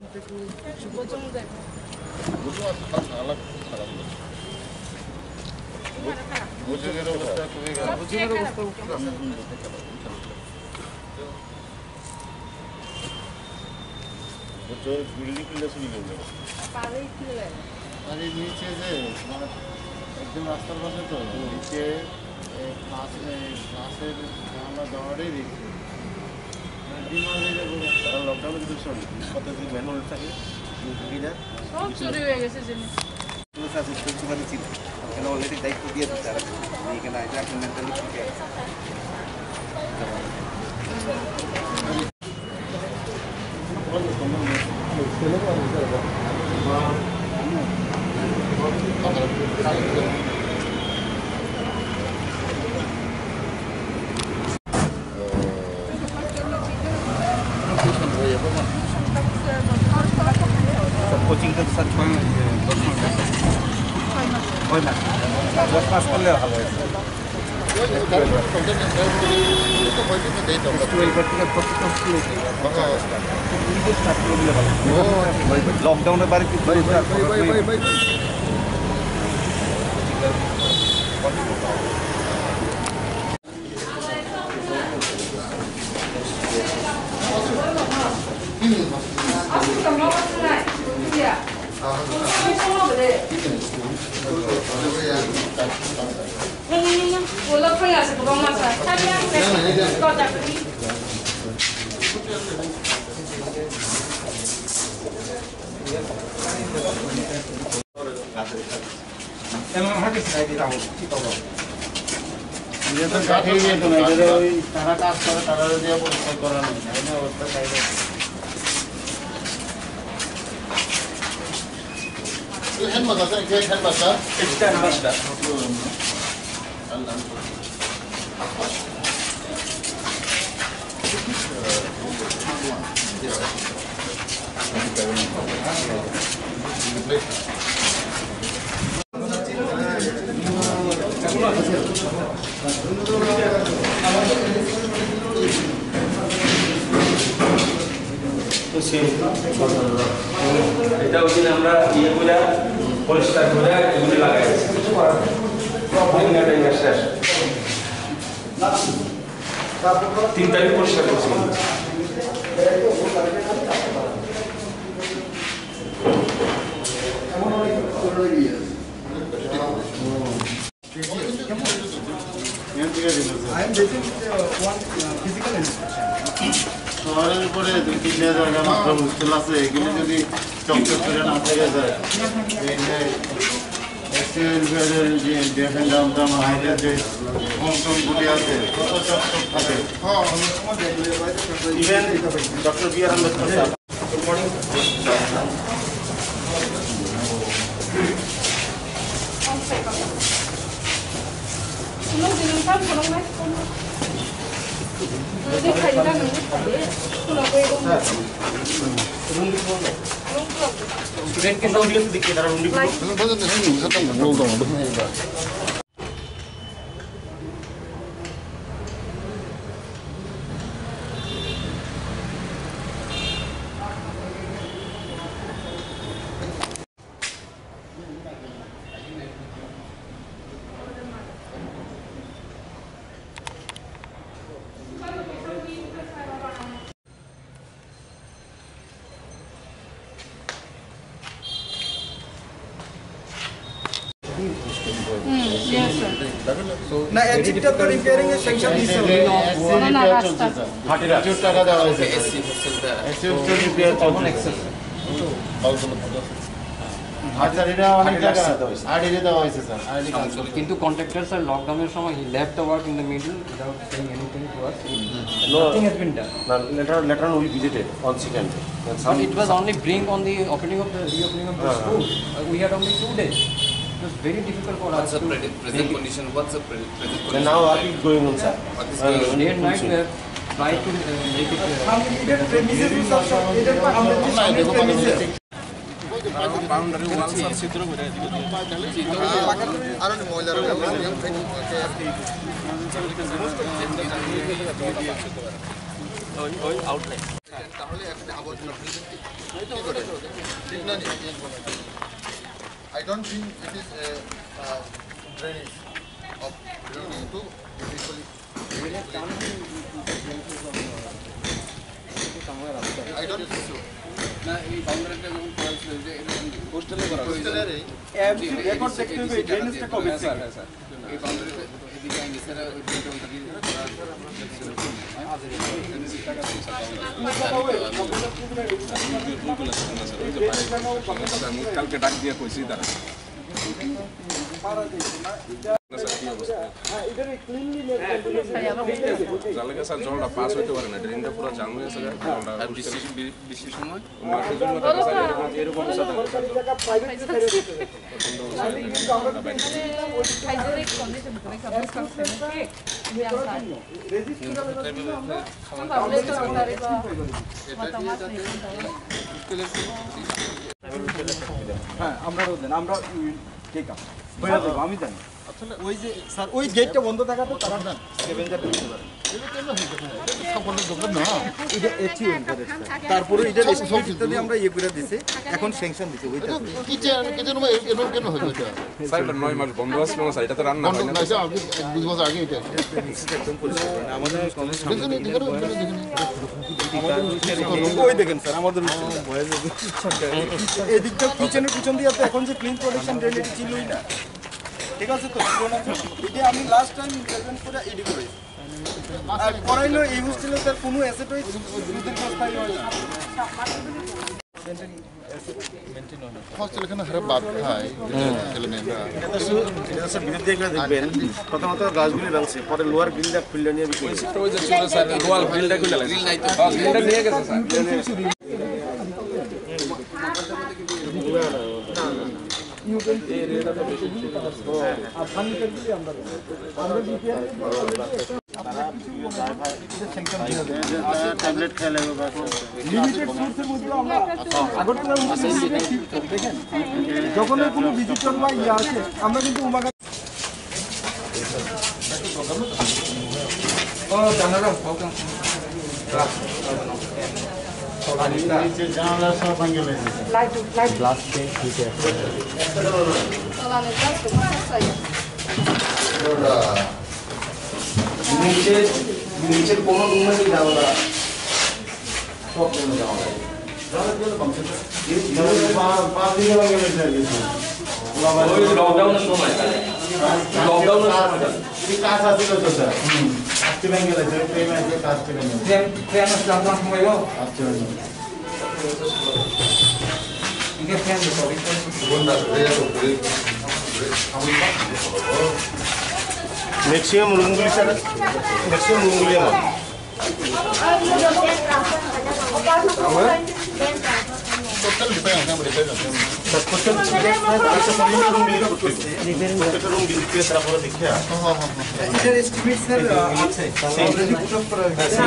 নিচে যে একদম রাস্তার পাশে তো নিচে ক্লাসের জানলা দেওয়ারই দেখছি তারা লকডাউনে কিন্তু কত ম্যানুয়াল থাকে সব চুরি হয়ে গেছে জিনিস ছিল এখানে অলরেডি দায়িত্ব দিয়ে দিচ্ছে তারা এখানে আইসা এখন মেন্টালি ঠিক আছে কোচিং তো স্যার 6 মাস 10 মাস করলে ভালো হয় লকডাউনের বাড়ি তারা কাজ করে তারা দিয়ে পরিষ্কার করানো অবস্থা এটা ওই দিন আমরা ইয়ে করে পরিষ্কার করে এগুলো লাগাই কিছু করার শেষ 3 তারিখ পরিষ্কার করছি শহরের উপরে 2-3 জায়গা মাত্র হোস্টেল আছে এগুলো যদি চকচক করে না থেকে যায় যে দেখেন দাম হাইটের যে কমগুলি আছে কত চকচক থাকে even doctor B R Ambedkar sir good morning student के साथ देखिए जरा room Yes, sir. So, now exit of the repairing is section is টাকা দেওয়া হয়েছে এসসি হোস্টেল রিপেয়ার তখন এক্সেস আচ্ছা এটা অনেক টাকা আইডি দেওয়া হয়েছে স্যার আইডি কাউন্সিল কিন্তু কন্ট্রাক্টর স্যার লকডাউনের সময় he left the work in the middle without saying anything to us. Nothing has been done. Later on we visited on second. But it was only bring on the reopening of the school. We had only 2 days. It was very difficult for us to present condition. What's the present condition? And now what is going on, sir? day and night we have tried to make it. Boundary walls are ছিদ্র করে দিবে আর ময়লার ওই outline তাহলে একটা আবর্জনা ফেলবেন কি করে ঠিক না I don't think it is a drainage of belonging to usually I don't think so. না এই বাউন্ডারিটা যখন করা ছিল যে কোস্টালে করা কোস্টালের রেকর্ড দেখতে হবে ড্রেনেজটা কবে স্যার এই বাউন্ডারিতে এদিকে আইন স্যার ওই ড্রেনটা আমি কালকে ডাক দিয়ে কইছি তারা জালে স্যার জলটা পাস হইতে পারে না ড্রেনটা পুরো জাম হয়ে গেছে আর বৃষ্টির সময় এরকম হ্যাঁ আমরা ঠিক আছে আমি জানি আসলে ওই যে স্যার ওই গেটটা বন্ধ থাকাতে তারা স্ক্যাভেঞ্জার ঢুকতে পারে তারপরে এটা ইত্যাদি আমরা ইয়ে করে দিছি এখন স্যাংশন দিছি ওইটা কিচেন রুমে এরকম কেন হলো এটা স্যার 9 মাস বন্ধ আছে না স্যার এটা তো রান্না হয় না আগে 2 বছর আগে এটা একদম পরিষ্কার আমাদের দেখুন ওই দেখেন স্যার আমাদের এদিকটা কিচেনের পিছন দিয়ে তো এখন যে ক্লিন প্রোডাকশন ড্রেনেজ ছিলই না ঠিক আছে তো এটা আমি লাস্ট টাইম প্রেজেন্ট করে এডি করেছি আর পড়াইলো এই হোস্টেলে তার কোনো অ্যাসেটই দুধের বস্তায় হয় না হস্টেল এখানে হারে বাদ খায় ছেলেমেয়েরা এটা স্যার বিরুদ্ধে এগুলো দেখবেন প্রথমত গাছগুলি ভাঙছে পরে লোয়ার গ্রিলটা খুললে নিয়ে বিক্রি করছে ওই যে ছিল স্যার গোয়াল গ্রিলটা খুলে লাগছে গ্রিলটা নিয়ে গেছে স্যার ট্যাবলেট খেয়ে লাগবে বা লিমিটেড সোর্সের মধ্যে আমরা আগরতলা দেখেন যখন কোনো ভিজিটর বা ইয়ে আসে আমরা কিন্তু উমাগা জানালা সব ভাঙে গেছে লাইট গ্লাস ঠিক আছে নিচের কোনো রুমে জানালা সব রুমে জানালা পাঁচ দিন ভাঙে গেছে লকডাউনের সময় কাজ আসছিল তো স্যার আজকে ভেঙে গেছে কাজটা ভেঙে ম্যাক্সিমাম রুমগুলি স্যার ম্যাক্সিমাম রুমগুলি আমার টোটাল ডিপেন্ড আমরা ডিপেন্ড রুম ভিজিট করে তারপরে দেখিয়া এটার এস্টিমেট স্যার আছে অলরেডি পুরো করা হয়েছে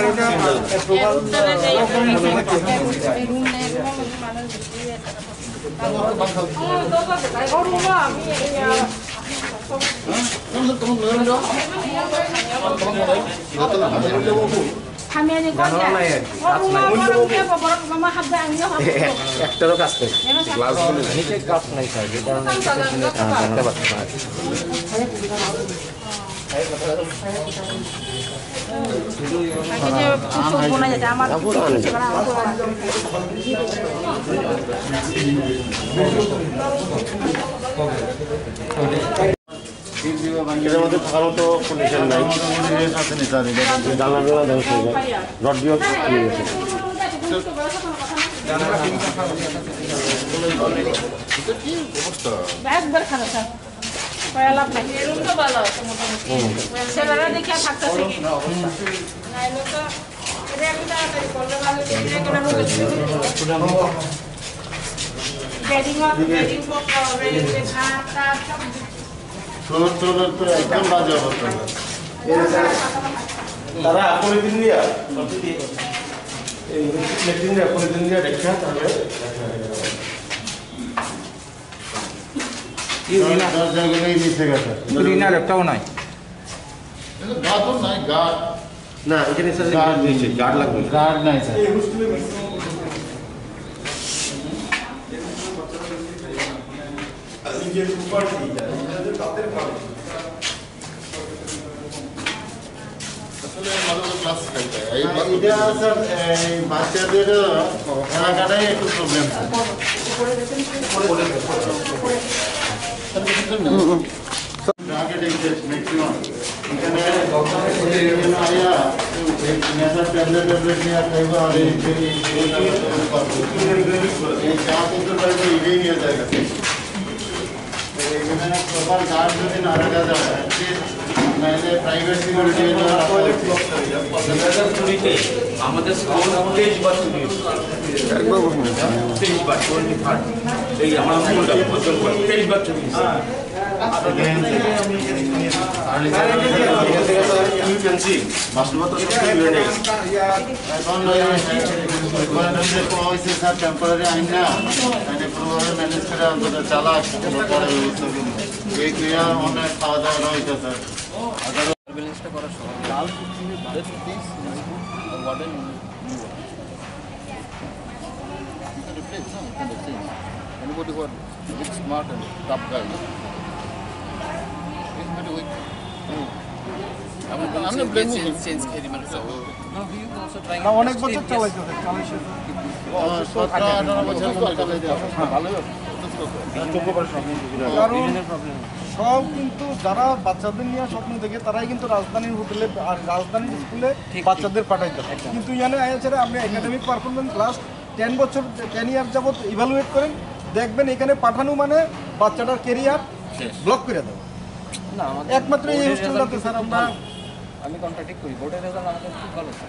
একটারও কাজ করে নিচে কাজ নাই স্যার যে কারণে জানতে পারছি না এর মধ্যে থাকার মতো কন্ডিশন নাই জানলা ধ্বংস হয়ে যায় রড দিয়ে গেছে একবার খারাপ স্যার লাভ নাই এরকম তো ভালো আছে মোটামুটি ছেলেরা দেখে থাকতেছে কি নাইলে তো এটা আমি তাড়াতাড়ি করলে ভালো দিয়ে কেন বেডিং তো একদম বাজে অবস্থা তারা আপনি দিন দিয়া এই দিন আপনি দিন দিয়া দেখা তাহলে রিনার একটাও নাই গা তো নাই গা না এখানে স্যার গার্ড লাগবে গার্ড নাই স্যার এটা স্যার বাচ্চাদের এলাকাটাই একটু প্রবলেম ম্যাক্সিমাম এখানে আয়া নেশার ট্যাবলেট নিয়ে খাইব আর এই চা কিন্তু ইভেই নিয়ে যায় এখানে প্রপার গার্ড যদি না রাখা যায় প্রাইভেট সিকিউরিটি আমাদের স্কুল 23 বার চুরি হয়েছে। 23 বার 23 এই আমার স্কুলটা 23 বার চুরি হয়েছে। স্যার টেম্পোরারি আইন না পুরোভাবে ম্যানেজ করে অন্তত চালাক এই ক্রিয়া অনেক খাওয়া দাওয়া হইতো স্যার সার্ভেলেন্সটা করা সহজ anybody who are big smart and tough guys is very weak. I'm not blaming him. No, he is also trying না অনেক বছর চালাইছে চালাইছে 17-18 বছর চালাই দেওয়া ভালোই কারণ সব কিন্তু যারা বাচ্চাদের নিয়ে স্বপ্ন দেখে তারাই কিন্তু রাজধানীর হোটেলে আর রাজধানীর স্কুলে বাচ্চাদের পাঠাইতে কিন্তু ইয়ানে আয়াছেরা আমরা একাডেমিক পারফরমেন্স লাস্ট 10 বছর 10 ইয়ার যাবত ইভ্যালুয়েট করেন দেখবেন এখানে পাঠানো মানে বাচ্চাটার ক্যারিয়ার ব্লক করে দেবে না আমাদের একমাত্র এই হোস্টেলটাতে স্যার আমরা আমি কন্ট্রাক্ট করি বোর্ডের রেজাল্ট আমাদের খুব ভালো sir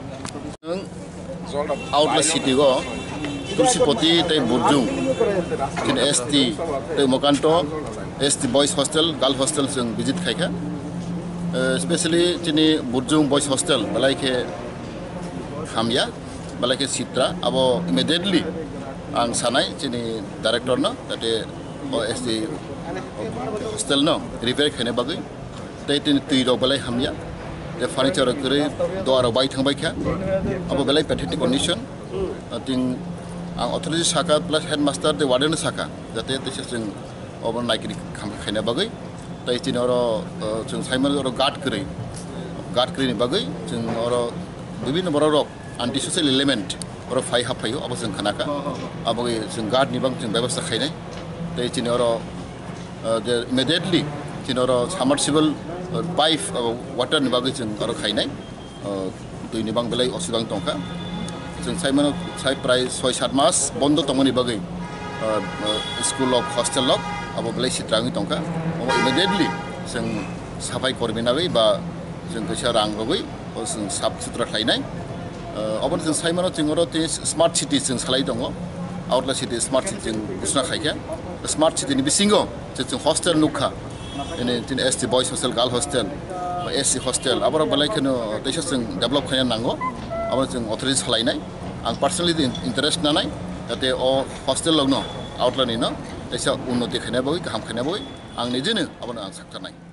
outlet city go Tursipoti tei Burjung in ST tei Mokanto ST boys hostel girl hostel jeng visit khaika especially chini Burjung boys hostel balaike hamya balaike Sitra abo immediately ang sanai chini director no tate ST hostel no repair khane bagai tei tin tui ro balai hamya the furniture kore door bai thang bai kha abo belai pathetic condition ting ang authority saka plus headmaster the warden saka jate tese jeng obor naikri khaina bagai tai tin oro jeng saimar oro guard kore ni bagai jeng oro bibinno boro rok anti social element oro phai ha phayo abo jeng khanaka abo jeng guard ni bang jeng byabostha khainai tai tin oro immediately tin oro submersible pipe water ni bagai jeng aro khainai tui ni bang belai osibang tongka jeng saimano sai prai 6-7 mas bondo tongoni bagai school of hostel of abo belai sitrangi tongka abo immediately jeng sapai kormi nagai ba jeng kaisa rang rogoi o jeng sap sutra khainai abo jeng saimano jeng oro te smart city jeng salai dongo outlet city smart city jeng busna khaika smart city ni bisingo jeng hostel nukha ini tin ST boys hostel girl hostel SC hostel abaro balai khano teisa jeng develop khaya nango abo jeng authority salainai ang personally interest nanai jate o hostel logno outlet ni no teisa unnoti khane boi kaham khane boi ang nijene abo ang saktanai